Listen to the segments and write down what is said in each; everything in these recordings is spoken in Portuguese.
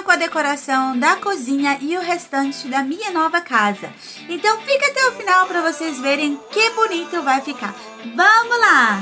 com a decoração da cozinha e o restante da minha nova casa. Então fica até o final para vocês verem que bonito vai ficar. Vamos lá!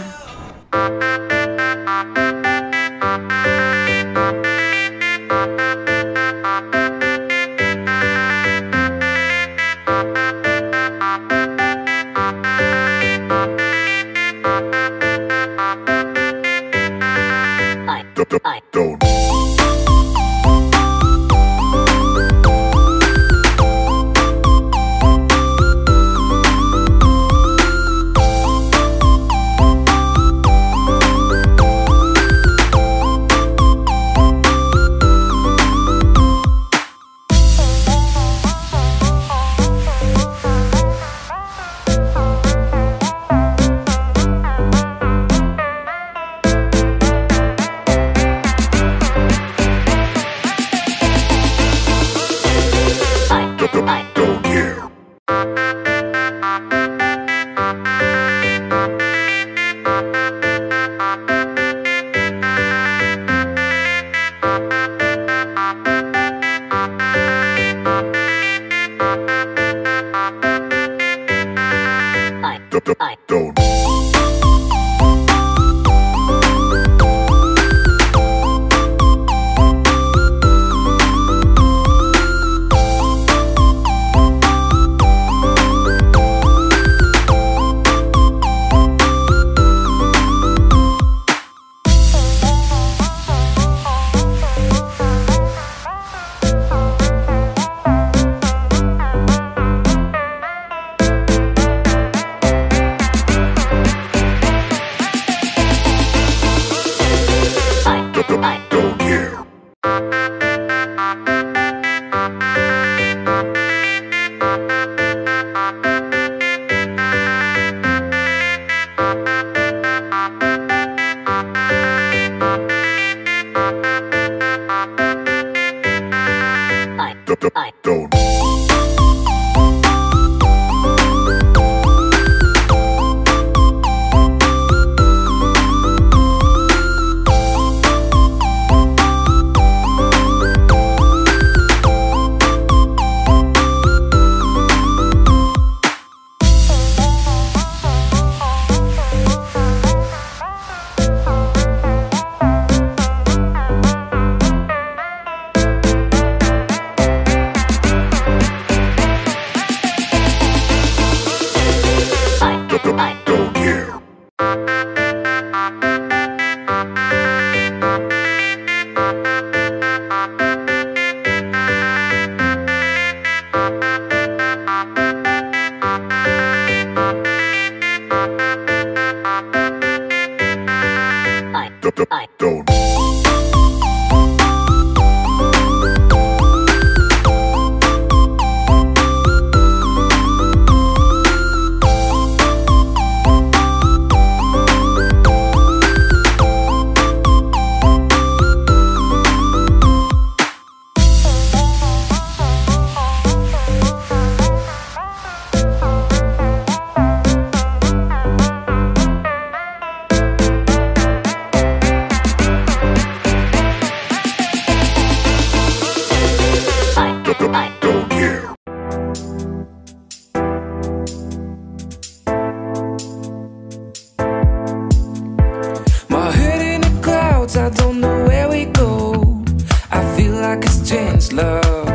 I don't know where we go. I feel like it's changed, love.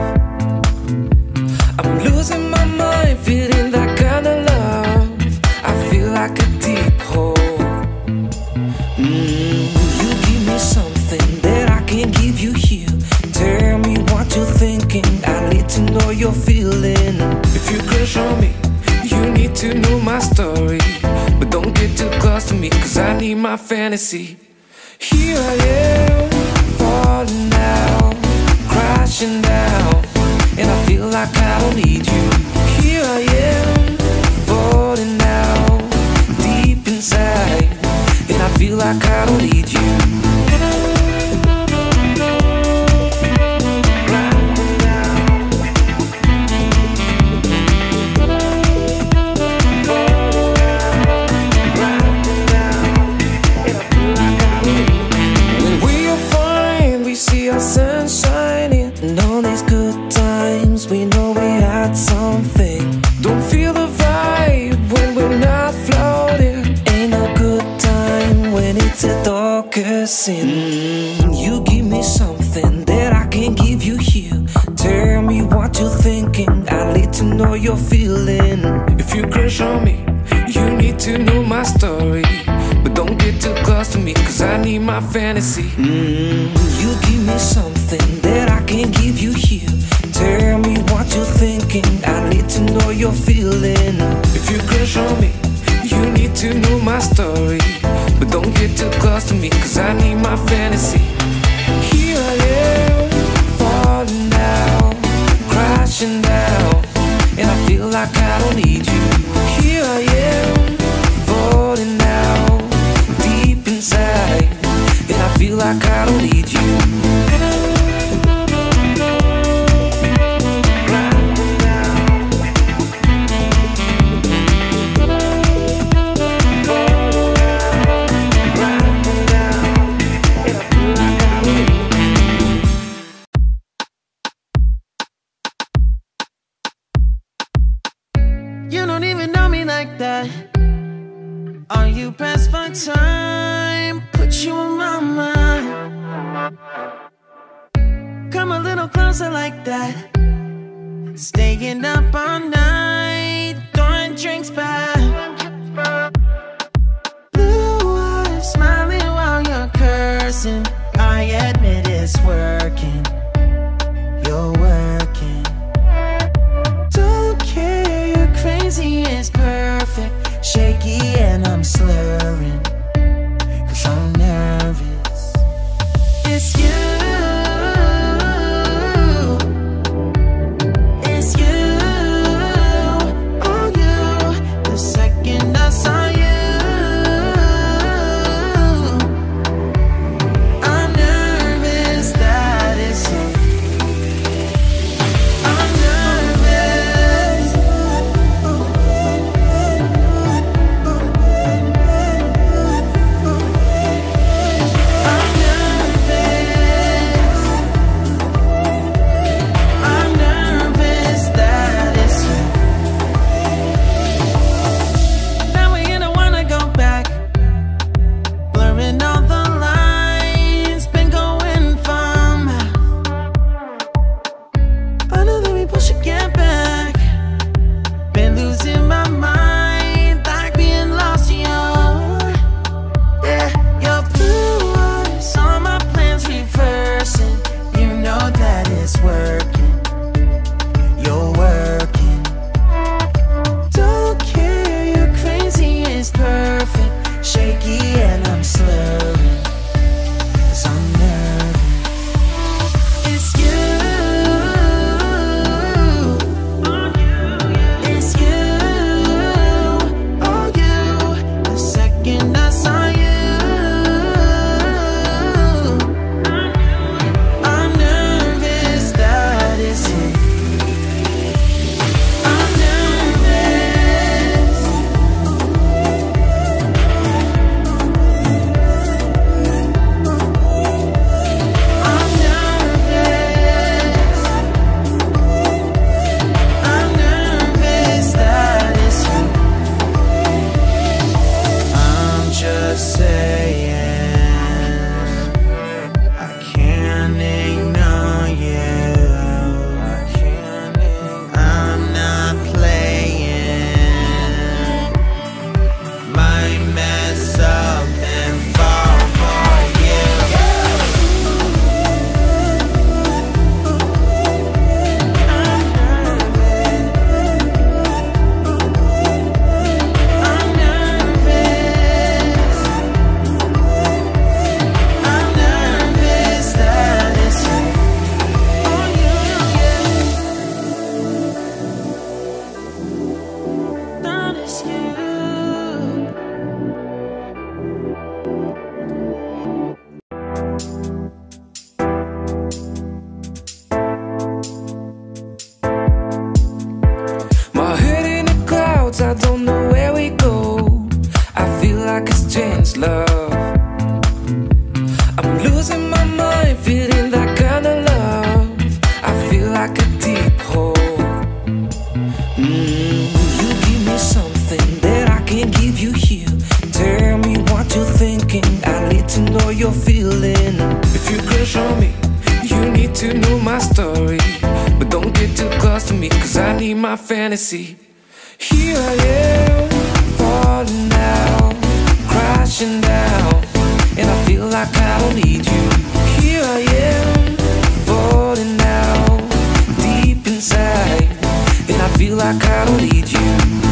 I'm losing my mind, feeling that kind of love. I feel like a deep hole. Will you give me something that I can't give you here? Tell me what you're thinking, I need to know you're feeling. If you crush on me, you need to know my story. But don't get too close to me, cause I need my fantasy. Here I am, falling down, crashing down, and I feel like I don't need you. Here I am, falling down, deep inside, and I feel like I don't need you. When we are missing. You give me something that I can't give you here. Tell me what you're thinking, I need to know you're feeling. If you crush on me, you need to know my story. But don't get too close to me, cause I need my fantasy. You give me something that I can't give you here. Tell me what you're thinking, I need to know you're feeling. If you crush on me, you need to know my story. But don't get too close to me, cause I need my fantasy. Here I am, falling down, crashing down, and I feel like I don't need you. Here I am, falling down, deep inside, and I feel like I don't need you. Are you pressed for time? Put you on my mind. Come a little closer like that. Staying up all night, throwing drinks back. Blue eyes smiling while you're cursing. I admit it's working. You're working. Don't care, you're crazy, it's perfect. Shaky and I'm slurring, cause I'm nervous. It's you, it's you, oh you. The second I saw you, I'm nervous that it's you. I'm nervous. my fantasy. Here I am, falling down, crashing down, and I feel like I don't need you. Here I am, falling down, deep inside, and I feel like I don't need you.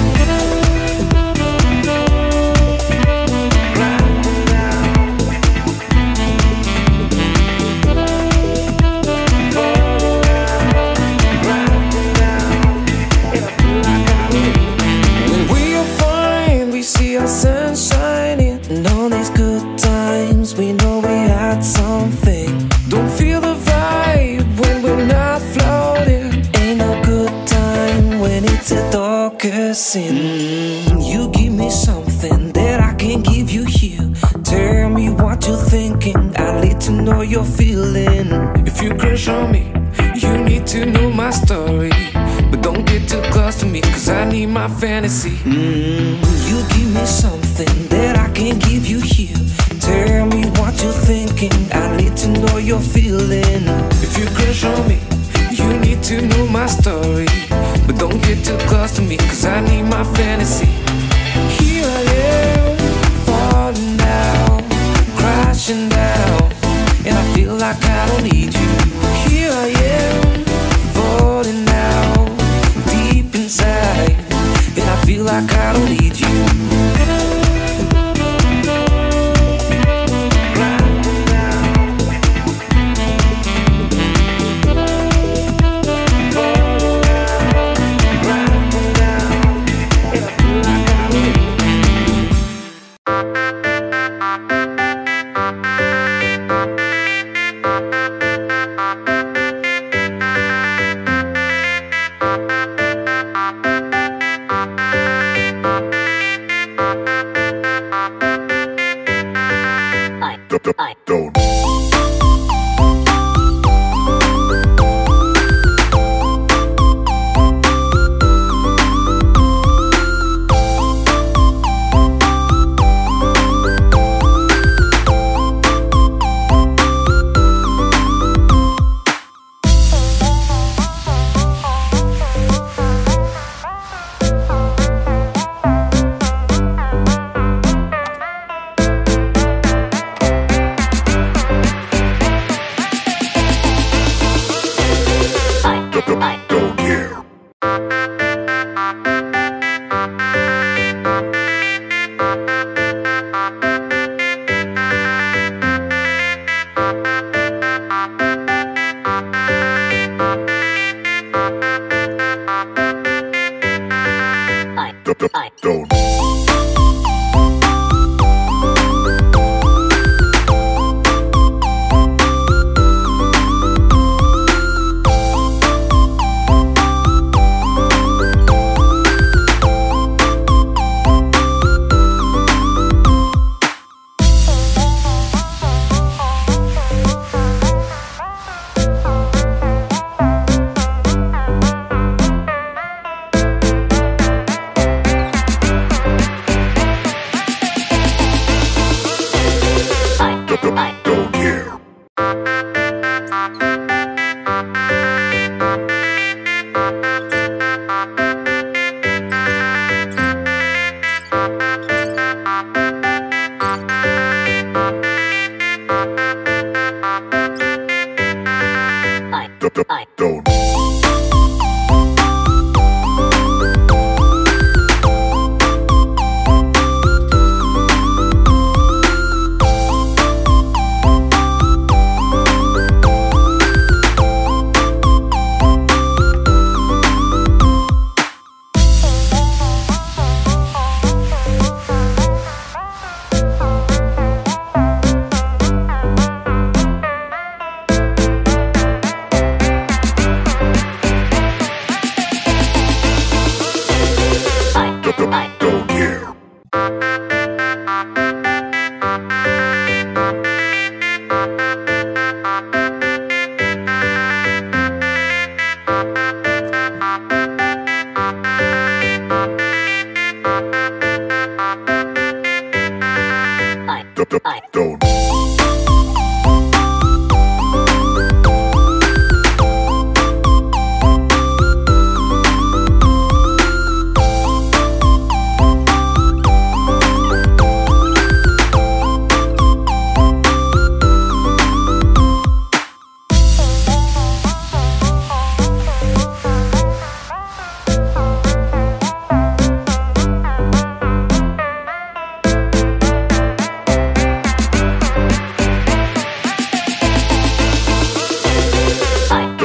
Sun shining and all these good times, we know we had something. Don't feel the vibe when we're not floating. Ain't no good time when it's the darkest sin. You give me something that I can't give you here. Tell me what you're thinking, I need to know you're feeling. If you crush on me, you need to know my story. But don't get too close to me, cause I need my fantasy. You give me something that I can't give you here. Tell me what you're thinking, I need to know you're feeling. If you crush on me, you need to know my story. But don't get too close to me, cause I need my fantasy. Here I am, falling down, crashing down, and I feel like I don't need you. Here I am, falling down, deep inside, and I feel like I don't need you.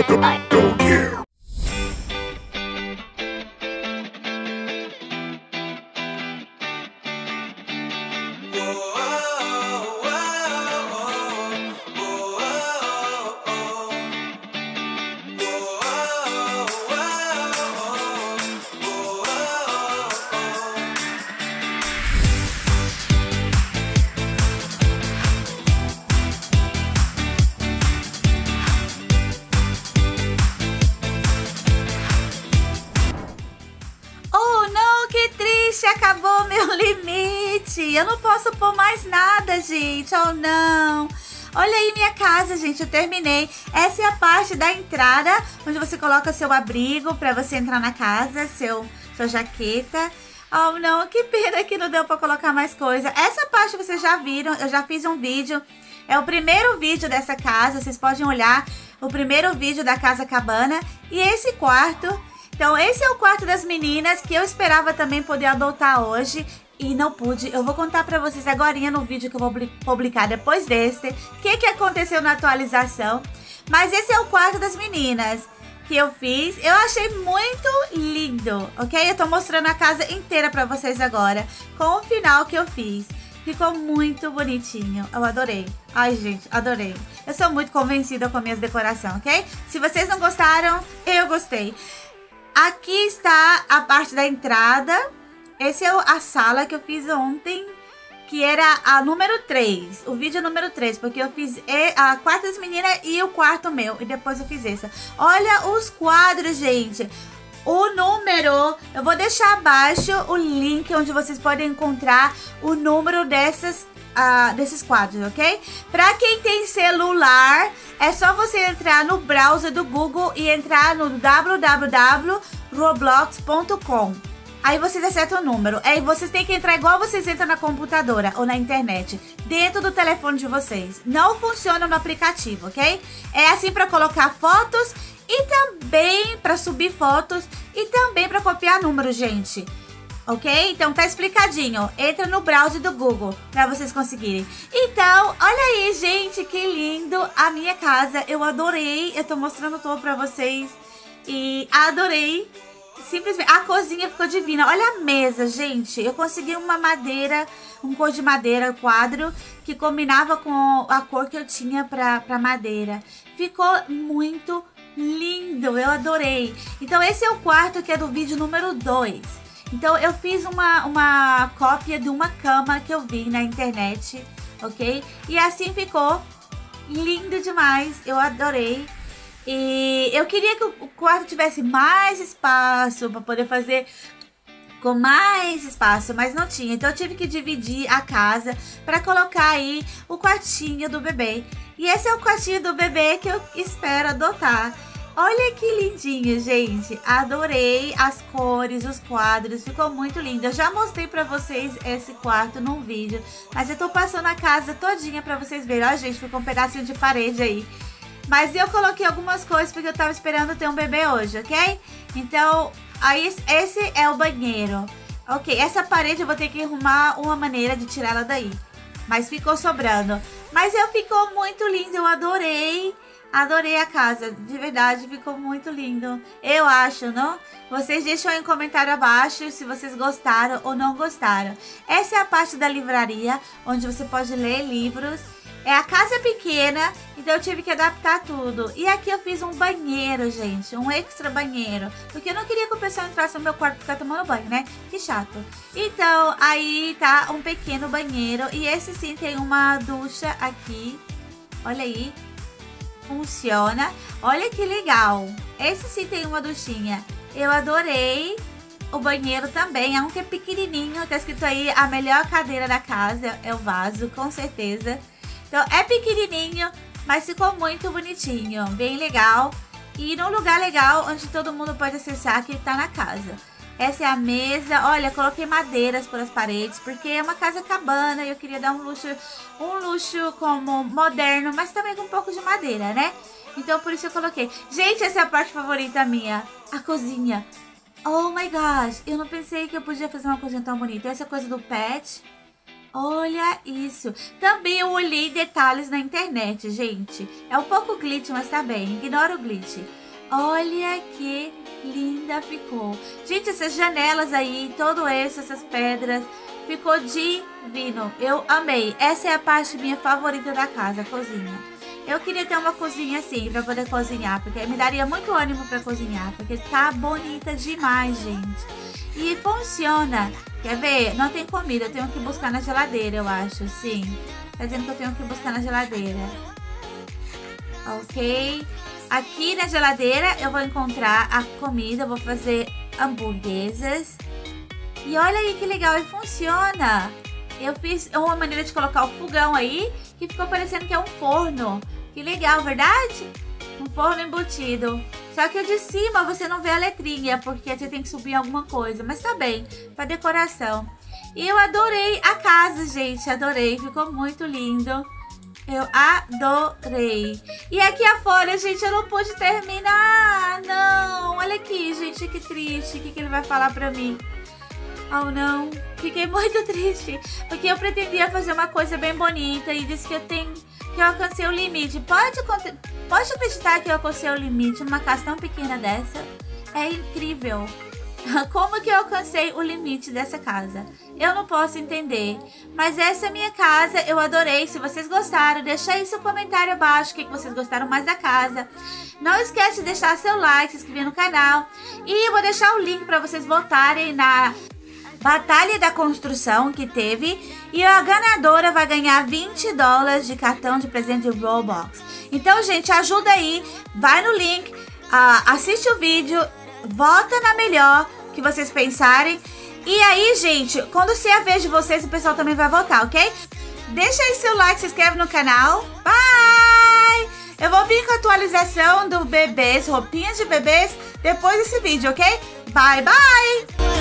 Go gear. Acabou meu limite. Eu não posso pôr mais nada, gente. Oh, não. Olha aí minha casa, gente. Eu terminei. Essa é a parte da entrada, onde você coloca seu abrigo pra você entrar na casa, sua jaqueta. Oh, não. Que pena que não deu pra colocar mais coisa. Essa parte vocês já viram. Eu já fiz um vídeo. É o primeiro vídeo dessa casa. Vocês podem olhar o primeiro vídeo da Casa Cabana. E esse quarto... Então, esse é o quarto das meninas que eu esperava também poder adotar hoje e não pude. Eu vou contar pra vocês agora no vídeo que eu vou publicar depois desse o que aconteceu na atualização. Mas esse é o quarto das meninas que eu fiz. Eu achei muito lindo, ok? Eu tô mostrando a casa inteira pra vocês agora com o final que eu fiz. Ficou muito bonitinho, eu adorei. Ai, gente, adorei. Eu sou muito convencida com as minhas decorações, ok? Se vocês não gostaram, eu gostei. Aqui está a parte da entrada. Essa é a sala que eu fiz ontem, que era a número 3. O vídeo número 3, porque eu fiz a quarta das meninas e o quarto meu. E depois eu fiz essa. Olha os quadros, gente. O número, eu vou deixar abaixo o link onde vocês podem encontrar o número desses quadros, ok? Pra quem tem celular, é só você entrar no browser do Google e entrar no www.roblox.com. Aí vocês acertam o número. Aí vocês têm que entrar igual vocês entram na computadora ou na internet, dentro do telefone de vocês. Não funciona no aplicativo, ok? É assim pra colocar fotos e também pra subir fotos e também pra copiar números, gente. Ok? Então tá explicadinho. Entra no browser do Google pra vocês conseguirem. Então, olha aí, gente, que lindo a minha casa. Eu adorei. Eu tô mostrando todo pra vocês. E adorei. Simplesmente, a cozinha ficou divina. Olha a mesa, gente. Eu consegui uma madeira, um cor de madeira, quadro, que combinava com a cor que eu tinha pra madeira. Ficou muito lindo. Eu adorei. Então esse é o quarto que é do vídeo número 2. Então, eu fiz uma cópia de uma cama que eu vi na internet, ok? E assim ficou lindo demais, eu adorei. E eu queria que o quarto tivesse mais espaço para poder fazer com mais espaço, mas não tinha. Então, eu tive que dividir a casa para colocar aí o quartinho do bebê. E esse é o quartinho do bebê que eu espero adotar. Olha que lindinho, gente. Adorei as cores, os quadros. Ficou muito lindo. Eu já mostrei pra vocês esse quarto num vídeo, mas eu tô passando a casa todinha pra vocês verem. Ó, gente, ficou um pedacinho de parede aí. Mas eu coloquei algumas coisas porque eu tava esperando ter um bebê hoje, ok? Então, aí esse é o banheiro. Ok, essa parede eu vou ter que arrumar uma maneira de tirar ela daí. Mas ficou sobrando. Mas ficou muito lindo, eu adorei. Adorei a casa, de verdade, ficou muito lindo. Eu acho, não? Vocês deixam aí um comentário abaixo se vocês gostaram ou não gostaram. Essa é a parte da livraria, onde você pode ler livros. A casa é pequena, então eu tive que adaptar tudo. E aqui eu fiz um banheiro, gente, um extra banheiro. Porque eu não queria que o pessoal entrasse no meu quarto e ficar tomando banho, né? Que chato. Então, aí tá um pequeno banheiro. E esse sim tem uma ducha aqui. Olha aí. Funciona. Olha que legal. Esse sim tem uma duchinha. Eu adorei. O banheiro também, é um que é pequenininho. Tá escrito aí, a melhor cadeira da casa é o vaso, com certeza. Então é pequenininho, mas ficou muito bonitinho. Bem legal. E num lugar legal, onde todo mundo pode acessar, que tá na casa. Essa é a mesa. Olha, coloquei madeiras pelas paredes, porque é uma casa cabana e eu queria dar um luxo como moderno, mas também com um pouco de madeira, né? Então por isso eu coloquei. Gente, essa é a parte favorita minha, a cozinha. Oh my gosh, eu não pensei que eu podia fazer uma cozinha tão bonita. Essa coisa do pet, Olha isso. Também eu olhei detalhes na internet, gente. É um pouco glitch, mas tá bem. Ignora o glitch. Olha que linda ficou. Gente, essas janelas aí, todo isso, essas pedras, ficou divino. Eu amei. Essa é a parte minha favorita da casa, a cozinha. Eu queria ter uma cozinha assim, pra poder cozinhar, porque me daria muito ânimo pra cozinhar, porque tá bonita demais, gente. E funciona. Quer ver? Não tem comida, eu tenho que buscar na geladeira, eu acho, sim. Tá dizendo que eu tenho que buscar na geladeira. Ok. Aqui na geladeira eu vou encontrar a comida, eu vou fazer hamburguesas. E olha aí que legal, e funciona. Eu fiz uma maneira de colocar o fogão aí, que ficou parecendo que é um forno. Que legal, verdade? Um forno embutido. Só que o de cima você não vê a letrinha, porque você tem que subir alguma coisa. Mas tá bem, pra decoração. E eu adorei a casa, gente. Adorei, ficou muito lindo. Eu adorei. E aqui a folha, gente, eu não pude terminar. Não, olha aqui, gente, que triste. O que ele vai falar pra mim? Oh, não. Fiquei muito triste. Porque eu pretendia fazer uma coisa bem bonita e disse que eu alcancei o limite. Pode acreditar que eu alcancei o limite numa casa tão pequena dessa? É incrível. Como que eu alcancei o limite dessa casa? Eu não posso entender. Mas essa é a minha casa, eu adorei. Se vocês gostaram, deixa aí seu comentário abaixo o que vocês gostaram mais da casa. Não esquece de deixar seu like, se inscrever no canal. E eu vou deixar o link para vocês votarem na Batalha da Construção que teve. E a ganhadora vai ganhar $20 de cartão de presente de Roblox. Então, gente, ajuda aí. Vai no link, assiste o vídeo, vota na melhor que vocês pensarem. E aí, gente, quando ser a vez de vocês, o pessoal também vai votar, ok? Deixa aí seu like, se inscreve no canal. Bye! Eu vou vir com a atualização do bebês, roupinhas de bebês, depois desse vídeo, ok? Bye, bye!